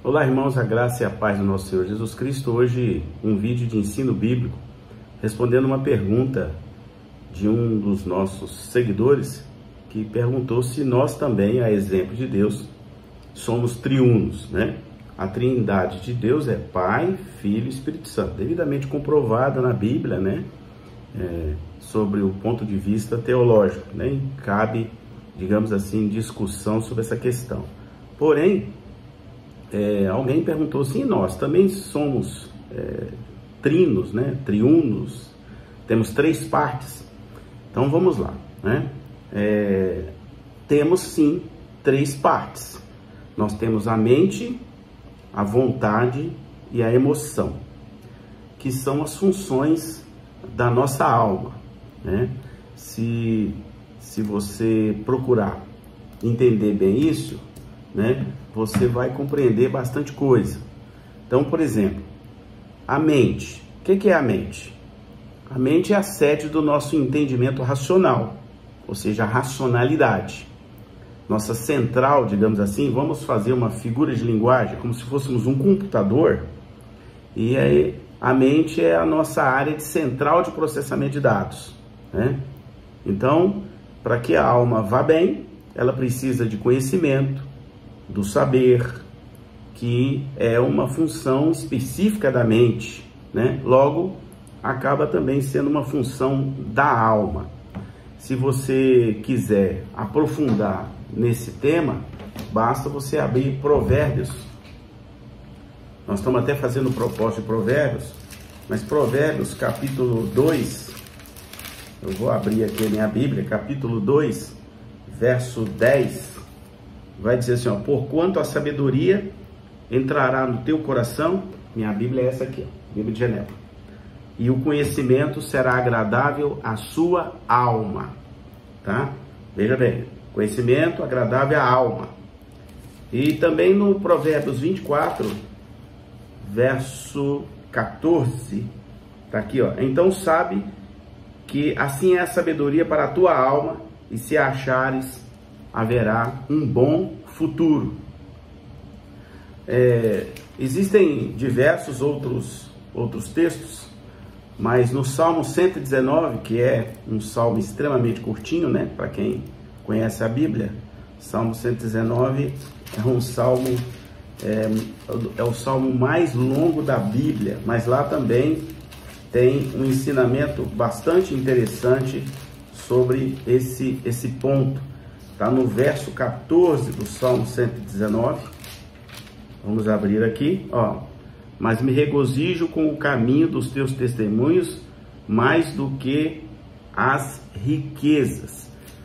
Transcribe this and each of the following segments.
Olá, irmãos, a graça e a paz do nosso Senhor Jesus Cristo. Hoje um vídeo de ensino bíblico respondendo uma pergunta de um dos nossos seguidores que perguntou se nós também, a exemplo de Deus, somos triunos, né? A trindade de Deus é Pai, Filho e Espírito Santo, devidamente comprovada na Bíblia, né? Sobre o ponto de vista teológico, nem cabe, digamos assim, discussão sobre essa questão. Porém, alguém perguntou assim, nós também somos trinos, né? Triunos, temos três partes. Então vamos lá, né? Temos sim três partes. Nós temos a mente, a vontade e a emoção, que são as funções da nossa alma, né? Se você procurar entender bem isso, né, você vai compreender bastante coisa. Então, por exemplo, a mente. O que é a mente? A mente é a sede do nosso entendimento racional, ou seja, a racionalidade. Nossa central, digamos assim, vamos fazer uma figura de linguagem, como se fôssemos um computador, e aí a mente é a nossa área de central de processamento de dados, né? Então, para que a alma vá bem, ela precisa de conhecimento, do saber, que é uma função específica da mente, né? Logo, acaba também sendo uma função da alma. Se você quiser aprofundar nesse tema, basta você abrir Provérbios. Nós estamos até fazendo propósito de Provérbios, mas Provérbios capítulo 2, eu vou abrir aqui a minha Bíblia, capítulo 2, verso 10, vai dizer assim, ó, porquanto a sabedoria entrará no teu coração, minha Bíblia é essa aqui, ó, Bíblia de Genebra, e o conhecimento será agradável à sua alma, tá? Veja bem, conhecimento agradável à alma. E também no Provérbios 24, verso 14, tá aqui, ó, então sabe que assim é a sabedoria para a tua alma, e se a achares, haverá um bom futuro. Existem diversos outros textos, mas no Salmo 119, que é um salmo extremamente curtinho, né, para quem conhece a Bíblia, Salmo 119 é um salmo, é o salmo mais longo da Bíblia, mas lá também tem um ensinamento bastante interessante sobre esse ponto. Está no verso 14 do Salmo 119. Vamos abrir aqui, ó. Mas me regozijo com o caminho dos teus testemunhos, mais do que as riquezas.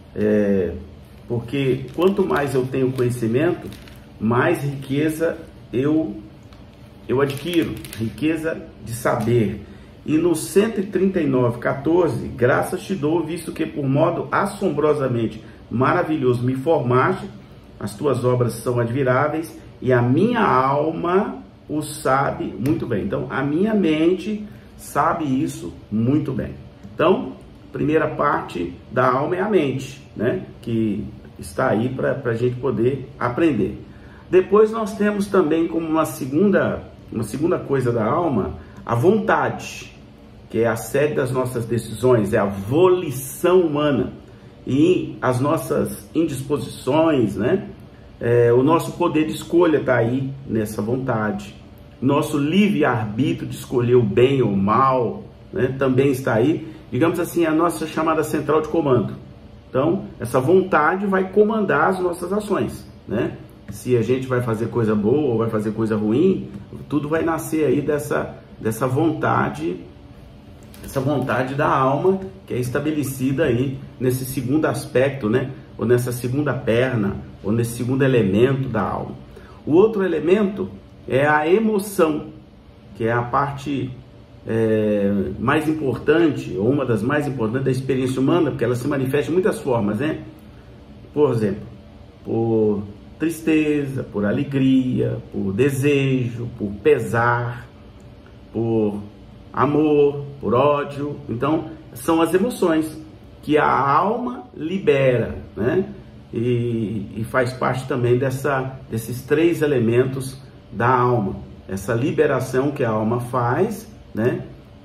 Porque quanto mais eu tenho conhecimento, mais riqueza eu adquiro, riqueza de saber. E no 139:14, graças te dou, visto que por modo assombrosamente maravilhoso me formaste, as tuas obras são admiráveis, e a minha alma o sabe muito bem. Então, a minha mente sabe isso muito bem. Então, primeira parte da alma é a mente, né? Que está aí para a gente poder aprender. Depois nós temos também como uma segunda coisa da alma, a vontade, que é a sede das nossas decisões, é a volição humana. E as nossas indisposições, né? O nosso poder de escolha está aí nessa vontade. Nosso livre-arbítrio de escolher o bem ou o mal, né, também está aí. Digamos assim, a nossa chamada central de comando. Então, essa vontade vai comandar as nossas ações, né? Se a gente vai fazer coisa boa ou vai fazer coisa ruim, tudo vai nascer aí dessa vontade, essa vontade da alma, que é estabelecida aí nesse segundo aspecto, né? Ou nessa segunda perna, ou nesse segundo elemento da alma. O outro elemento é a emoção, que é a parte mais importante, ou uma das mais importantes da experiência humana, porque ela se manifesta de muitas formas, né? Por exemplo, por tristeza, por alegria, por desejo, por pesar, por amor, por ódio. Então, são as emoções que a alma libera, né? E faz parte também desses três elementos da alma, essa liberação que a alma faz, né,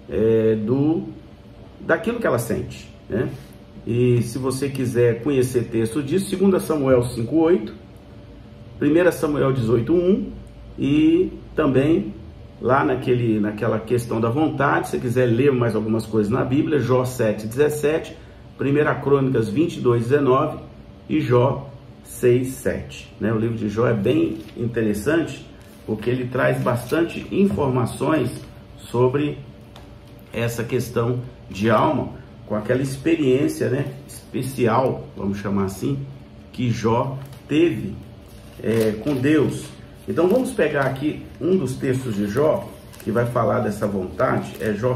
daquilo que ela sente, né? E se você quiser conhecer texto disso, 2 Samuel 5:8, 1 Samuel 18:1 e também lá naquela questão da vontade, se você quiser ler mais algumas coisas na Bíblia, Jó 7:17, 1 Crônicas 22:19 e Jó 6:7, né? O livro de Jó é bem interessante porque ele traz bastante informações sobre essa questão de alma, com aquela experiência, né, especial, vamos chamar assim, que Jó teve com Deus. Então vamos pegar aqui um dos textos de Jó, que vai falar dessa vontade, é Jó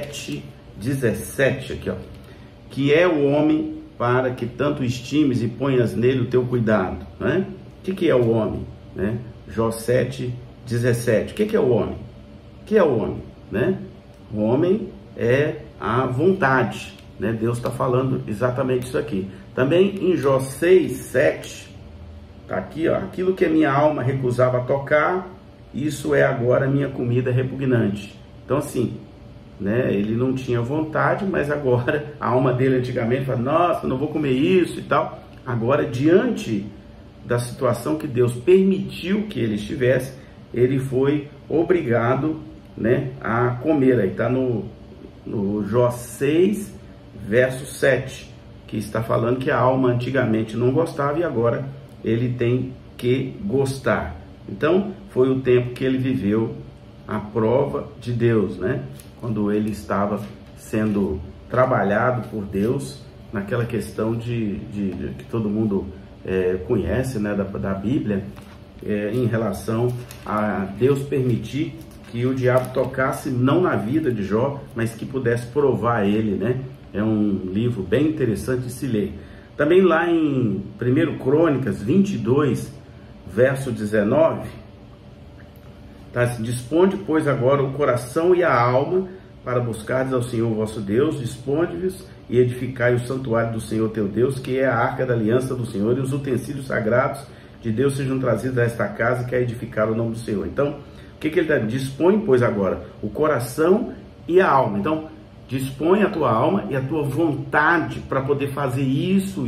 7:17, aqui, ó, que é o homem para que tanto estimes e ponhas nele o teu cuidado, né? O que é o homem, né? Jó 7:17, o que é o homem? O que é o homem, né? O homem é a vontade, né? Deus está falando exatamente isso aqui. Também em Jó 6:7, tá aqui, ó, aquilo que a minha alma recusava tocar, isso é agora minha comida repugnante. Então assim, né, ele não tinha vontade, mas agora a alma dele antigamente fala, nossa, não vou comer isso e tal. Agora, diante da situação que Deus permitiu que ele estivesse, ele foi obrigado, né, a comer. Aí está no Jó 6, verso 7, que está falando que a alma antigamente não gostava e agora ele tem que gostar. Então, foi o tempo que ele viveu a prova de Deus, né? Quando ele estava sendo trabalhado por Deus naquela questão de que todo mundo conhece, né, da Bíblia, em relação a Deus permitir que o diabo tocasse não na vida de Jó, mas que pudesse provar ele, né? É um livro bem interessante de se ler. Também lá em 1 Crônicas 22, verso 19, tá assim, disponde, pois, agora o coração e a alma para buscardes ao Senhor vosso Deus, disponde-vos e edificai o santuário do Senhor teu Deus, que é a arca da aliança do Senhor, e os utensílios sagrados de Deus sejam trazidos a esta casa, que é edificar o nome do Senhor. Então, o que ele está dizendo? Dispõe, pois, agora o coração e a alma. Então, dispõe a tua alma e a tua vontade para poder fazer isso.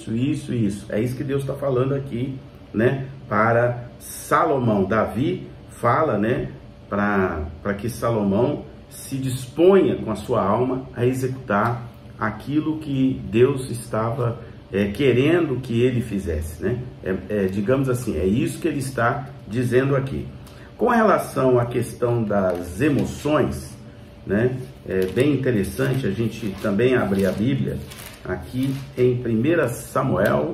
É isso que Deus está falando aqui, né, para Salomão. Davi fala, né, para que Salomão se disponha com a sua alma a executar aquilo que Deus estava querendo que ele fizesse, né? Digamos assim, é isso que ele está dizendo aqui. Com relação à questão das emoções, né, é bem interessante a gente também abrir a Bíblia aqui em 1 Samuel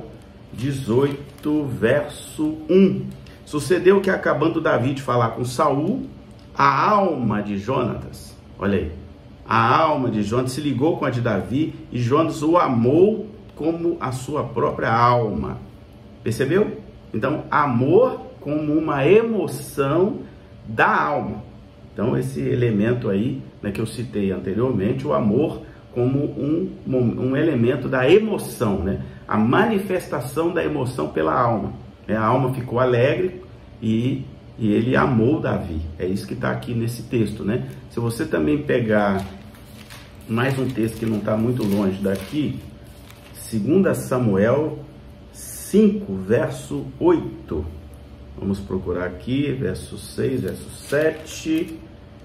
18, verso 1. Sucedeu que, acabando Davi de falar com Saul, a alma de Jonatas, olha aí, a alma de Jonatas se ligou com a de Davi e Jonatas o amou como a sua própria alma. Percebeu? Então, amor como uma emoção da alma. Então, esse elemento aí, né, que eu citei anteriormente, o amor como um elemento da emoção, né? A manifestação da emoção pela alma. A alma ficou alegre e ele amou Davi. É isso que está aqui nesse texto, né? Se você também pegar mais um texto que não está muito longe daqui, 2 Samuel 5, verso 8. Vamos procurar aqui, verso 6, verso 7,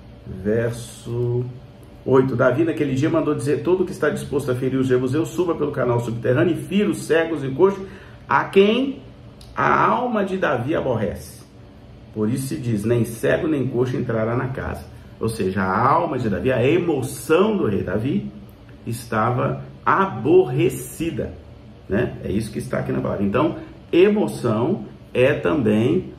verso 8. Davi naquele dia mandou dizer: todo que está disposto a ferir os jebuseus, suba pelo canal subterrâneo e fira os cegos e coxos, a quem a alma de Davi aborrece. Por isso se diz: nem cego nem coxo entrará na casa. Ou seja, a alma de Davi, a emoção do rei Davi, estava aborrecida, né? É isso que está aqui na palavra. Então, emoção é também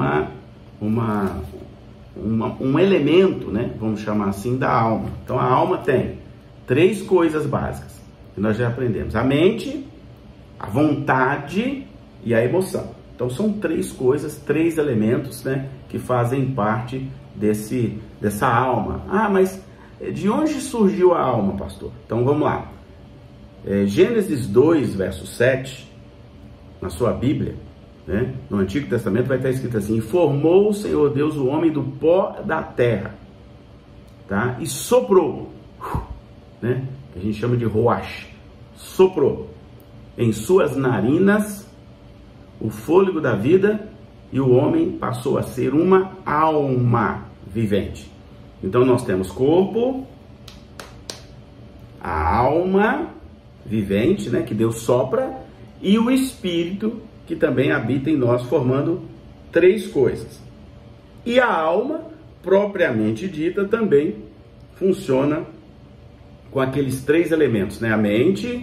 um elemento, né? Vamos chamar assim, da alma. Então, a alma tem 3 coisas básicas que nós já aprendemos: a mente, a vontade e a emoção. Então, são 3 coisas, 3 elementos, né, que fazem parte dessa alma. Ah, mas de onde surgiu a alma, pastor? Então, vamos lá. Gênesis 2, verso 7, na sua Bíblia, né? No Antigo Testamento vai estar escrito assim: e formou o Senhor Deus o homem do pó da terra, tá? E soprou, né? Que a gente chama de roach, soprou em suas narinas o fôlego da vida, e o homem passou a ser uma alma vivente. Então nós temos corpo, a alma vivente, né, que Deus sopra, e o espírito, que também habita em nós, formando três coisas. E a alma, propriamente dita, também funciona com aqueles três elementos, né? A mente,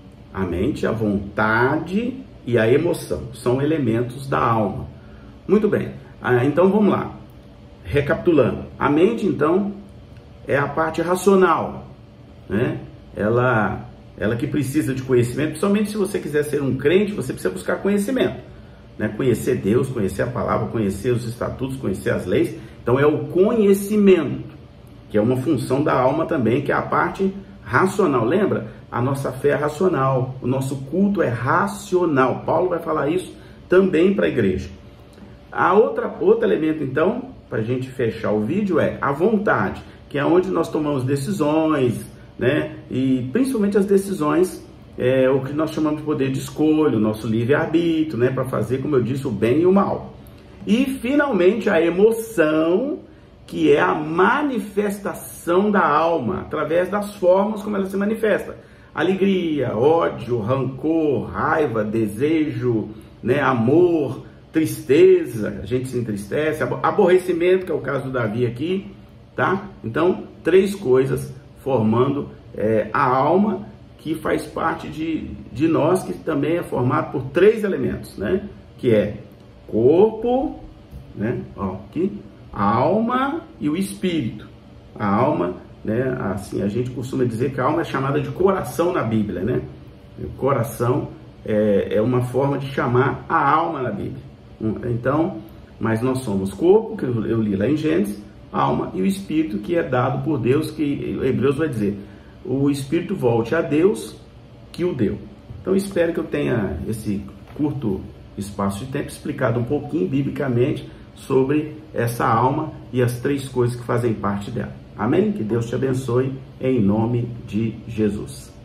a vontade e a emoção. São elementos da alma. Muito bem. Então vamos lá. Recapitulando. A mente, então, é a parte racional, né? Ela que precisa de conhecimento, principalmente se você quiser ser um crente, você precisa buscar conhecimento, né? Conhecer Deus, conhecer a palavra, conhecer os estatutos, conhecer as leis. Então é o conhecimento, que é uma função da alma também, que é a parte racional. Lembra? A nossa fé é racional, o nosso culto é racional. Paulo vai falar isso também para a igreja. Outro elemento, então, para a gente fechar o vídeo, é a vontade, que é onde nós tomamos decisões, né? E principalmente as decisões, o que nós chamamos de poder de escolha, o nosso livre-arbítrio, né? Para fazer, como eu disse, o bem e o mal. E finalmente a emoção, que é a manifestação da alma, através das formas como ela se manifesta. Alegria, ódio, rancor, raiva, desejo, né? Amor, tristeza, a gente se entristece, aborrecimento, que é o caso do Davi aqui, tá? Então, três coisas formando a alma, que faz parte de nós, que também é formado por três elementos, né? Que é corpo, né? Ó, aqui, a alma e o espírito. A alma, né? Assim, a gente costuma dizer que a alma é chamada de coração na Bíblia, né? O coração é uma forma de chamar a alma na Bíblia. Então, mas nós somos corpo, que eu li lá em Gênesis, alma e o espírito, que é dado por Deus, que Hebreus vai dizer: o espírito volte a Deus que o deu. Então, espero que eu tenha, esse curto espaço de tempo, explicado um pouquinho biblicamente sobre essa alma e as três coisas que fazem parte dela. Amém? Que Deus te abençoe em nome de Jesus.